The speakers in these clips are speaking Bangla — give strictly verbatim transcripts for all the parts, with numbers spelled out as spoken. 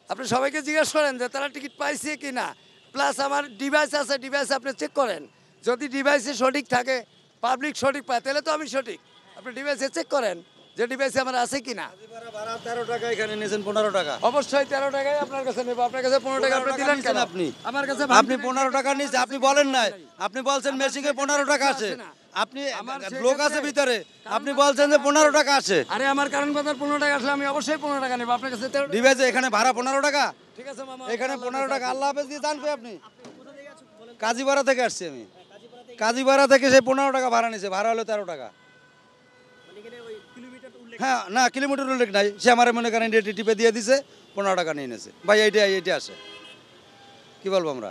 আপনি সবাইকে জিজ্ঞেস করেন যে তারা টিকিট পাইছে কি না, প্লাস আমার ডিভাইস আছে, ডিভাইস আপনি চেক করেন, যদি ডিভাইসে সঠিক থাকে, পাবলিক সঠিক পায়, তাহলে তো আমি সঠিক। আপনি ডিভাইসে চেক করেন যে ডিভাইসে আমার আছে কিনা। তেরো টাকা এখানে নিয়েছেন পনেরো টাকা, অবশ্যই তেরো টাকায় আপনার কাছে নেবো। আপনার কাছে পনেরো টাকা আপনি দিলেন কেন? আপনি আমার কাছে আপনি পনেরো টাকা নিয়েছেন, আপনি বলেন নাই, আপনি বলছেন মেশিনে পনেরো টাকা আছে, আপনি লোক আছে ভিতরে, আপনি বলছেন যে পনেরো টাকা আছে। আরে আমার কারণ বাজার পনেরো টাকা আসলে আমি অবশ্যই পনেরো টাকা নেবো। আপনার কাছে ডিভাইসে এখানে ভাড়া পনেরো টাকা, ঠিক আছে মামা, এখানে পনেরো টাকা। আল্লাহ হাফেজ দিয়ে জানবে আপনি। কাজীপাড়া থেকে আসছি আমি, কাজীপাড়া থেকে সে পনেরো টাকা ভাড়া নিয়েছে, ভাড়া হলো তেরো টাকা। হ্যাঁ না, কিলোমিটার উল্লেখ নাই, সে আমার মনে করেন টিপে দিয়ে দিছে, পনেরো টাকা নিয়ে নিয়েছে। ভাই এইটা এইটা আসে, কি বলবো আমরা?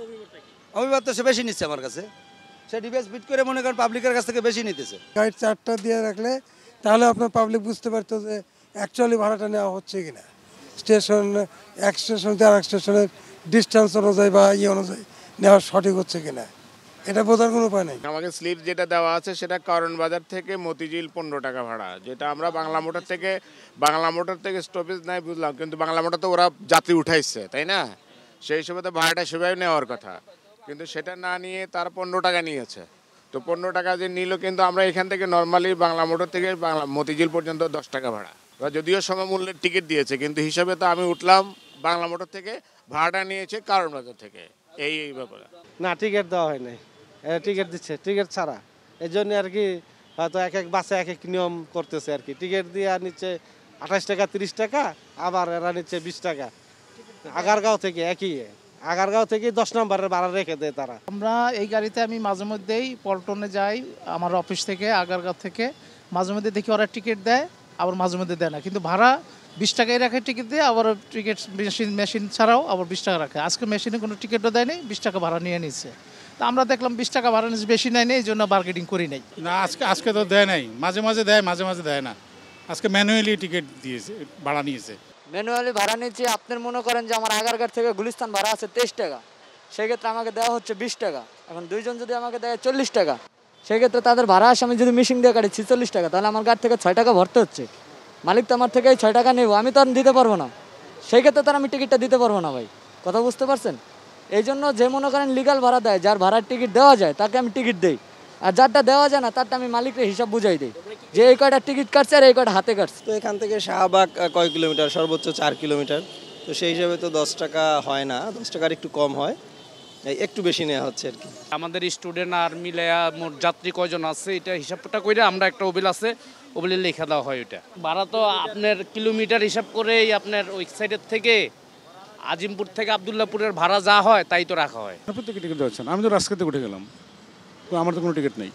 অভিবাদ তো সে বেশি নিচ্ছে আমার কাছে, সে ডিভাইস ফিট করে মনে করেন পাবলিকের কাছ থেকে বেশি নিতেছে। গাইড চারটা দিয়ে রাখলে তাহলে আপনার পাবলিক বুঝতে পারতো যে অ্যাকচুয়ালি ভাড়াটা নেওয়া হচ্ছে কিনা। স্টেশন এক স্টেশন থেকে আরেক স্টেশনের ডিস্টেন্স অনুযায়ী বা ইয়ে অনুযায়ী নেওয়া সঠিক হচ্ছে কিনা, এটা বোঝার কোনো উপায় নেই। আমাকে স্লিপ যেটা দেওয়া আছে সেটা কারণ বাজার থেকে মতিঝিল পনেরো টাকা ভাড়া, যেটা আমরা বাংলা মোটর থেকে বাংলা মোটর থেকে স্টপেজ নাই বুঝলাম, কিন্তু বাংলা মোটর তো ওরা যাত্রী উঠাইছে, তাই না? সেই হিসেবে তো ভাড়াটা সেভাবে নেওয়ার কথা, কিন্তু সেটা না নিয়ে তারা পনেরো টাকা নিয়েছে। তো পনেরো টাকা যে নিল, কিন্তু আমরা এখান থেকে নর্মালি বাংলা মোটর থেকে বাংলা মতিঝিল পর্যন্ত দশ টাকা ভাড়া, যদিও সমমূল্যের টিকিট দিয়েছে, কিন্তু হিসাবে তো আমি উঠলাম বাংলা মোটর থেকে, ভাড়াটা নিয়েছে কারণ বাজার থেকে। এই এই ব্যাপারে না, টিকিট দেওয়া হয় নাই, টিকিট দিচ্ছে টিকিট ছাড়া। এই জন্য আর কি হয়তো এক এক বাসে এক এক নিয়ম করতেছে আর কি। টিকিট দিয়ে আর নিচ্ছে আঠাশ টাকা তিরিশ টাকা, আবার এরা নিচ্ছে বিশ টাকা। আগারগাঁও থেকে একই, আগারগাঁও থেকে দশ নম্বরের ভাড়া রেখে দেয় তারা। আমরা এই গাড়িতে আমি মাঝে মধ্যেই পল্টনে যাই আমার অফিস থেকে, আগারগাঁও থেকে, মাঝে মধ্যে দেখি ওরা টিকিট দেয়, আবার মাঝে মধ্যে দেয় না, কিন্তু ভাড়া বিশ টাকাই রাখে টিকিট দিয়ে, আবার টিকিট মেশিন মেশিন ছাড়াও আবার বিশ টাকা রাখে। আজকে মেশিনে কোনো টিকিটও দেয়নি, বিশ টাকা ভাড়া নিয়ে নিচ্ছে। তা আমরা দেখলাম বিশ টাকা ভাড়া নিচ্ছে, বেশি নেয়নি, এই জন্য বার্গেটিং করি নাই। না, আজকে আজকে তো দেয় নাই, মাঝে মাঝে দেয়, মাঝে মাঝে দেয় না। আজকে ম্যানুয়ালি টিকিট দিয়েছে, ভাড়া নিয়েছে। ম্যানুয়ালি ভাড়া নিয়েছি। আপনার মনে করেন যে আমার আগারগাঁও থেকে গুলিস্তান ভাড়া আছে তেইশ টাকা, সেক্ষেত্রে আমাকে দেওয়া হচ্ছে বিশ টাকা। এখন দুইজন যদি আমাকে দেয় চল্লিশ টাকা, সেক্ষেত্রে তাদের ভাড়া আসে আমি যদি মিশিং দিয়ে কাটি ছিচল্লিশ টাকা, তাহলে আমার গাড়ি থেকে ছয় টাকা ভরতে হচ্ছে। মালিক তো আমার থেকে এই ছয় টাকা নেব, আমি তো আর দিতে পারবো না, সেই ক্ষেত্রে তার আমি টিকিটটা দিতে পারবো না। ভাই কথা বুঝতে পারছেন? এই জন্য যে মনে করেন লিগাল ভাড়া দেয়, যার ভাড়ার টিকিট দেওয়া যায় তাকে আমি টিকিট দিই, আর যারটা দেওয়া যায় না তারটা আমি মালিকের হিসাব বুঝাই দিই যে এই কয়টা টিকিট কাটছে আর এই কয়টা হাতে কাটছে। তো এখান থেকে শাহবাগ কয় কিলোমিটার? সর্বোচ্চ চার কিলোমিটার। তো সেই হিসাবে তো দশ টাকা হয় না, দশ টাকার একটু কম হয়, একটু বেশি নেওয়া হচ্ছে আর কি। আমাদের স্টুডেন্ট আর মিলে মোট যাত্রী কয়জন আছে এটা হিসাবটা করে আমরা একটা ওবিল আছে, ওবিলে লেখা দেওয়া হয়। ওইটা ভাড়া তো আপনার কিলোমিটার হিসাব করেই আপনার ওই সাইডের থেকে আজিমপুর থেকে আবদুল্লাপুরের ভাড়া যা হয় তাই তো রাখা হয়। প্রত্যেকে টিকিট দেওয়া হচ্ছে না। আমি তো রাস্তাতে উঠে গেলাম, আমার তো কোনো টিকিট নেই।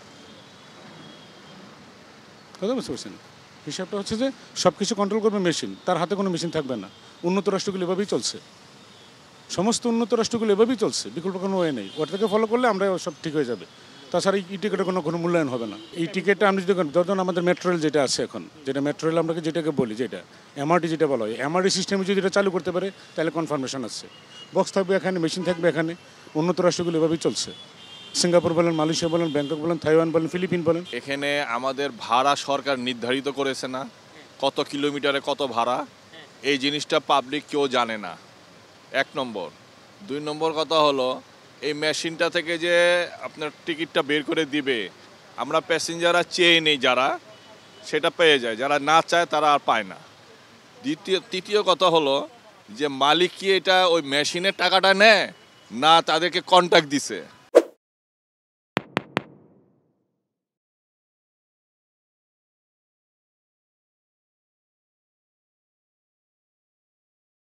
কথা বুঝতে পারছেন? হিসাবটা হচ্ছে যে সব কিছু কন্ট্রোল করবে মেশিন, তার হাতে কোনো মেশিন থাকবে না। উন্নত রাষ্ট্রগুলো এভাবেই চলছে, সমস্ত উন্নত রাষ্ট্রগুলো এভাবেই চলছে, বিকল্প কোনো ওয়ে নেই। ওটাকে ফলো করলে আমরা সব ঠিক হয়ে যাবে। তাছাড়া এই টিকিটের কোনো কোনো মূল্যায়ন হবে না। এই টিকিটটা আমি যদি ধরুন আমাদের মেট্রো রেল যেটা আছে এখন, যেটা মেট্রো রেল আমরা যেটাকে বলি, যেটা এমআরটি যেটা বলা হয়, এমআরটি সিস্টেমে যদি এটা চালু করতে পারে তাহলে কনফার্মেশন আছে, বক্স থাকবে এখানে, মেশিন থাকবে এখানে। উন্নত রাষ্ট্রগুলো এভাবেই চলছে। সিঙ্গাপুর বলেন, মালয়েশিয়া বলেন, ব্যাংকক বলেন, তাইওয়ান বলেন, ফিলিপিন বলেন। এখানে আমাদের ভাড়া সরকার নির্ধারিত করেছে না, কত কিলোমিটারে কত ভাড়া, এই জিনিসটা পাবলিক কেউ জানে না, এক নম্বর। দুই নম্বর কথা হলো এই মেশিনটা থেকে যে আপনার টিকিটটা বের করে দিবে, আমরা প্যাসেঞ্জাররা চেয়ে নেই, যারা সেটা পেয়ে যায়, যারা না চায় তারা আর পায় না। দ্বিতীয় তৃতীয় কথা হলো যে মালিক কি এটা ওই মেশিনের টাকাটা নেয় না তাদেরকে কন্ট্যাক্ট দিছে।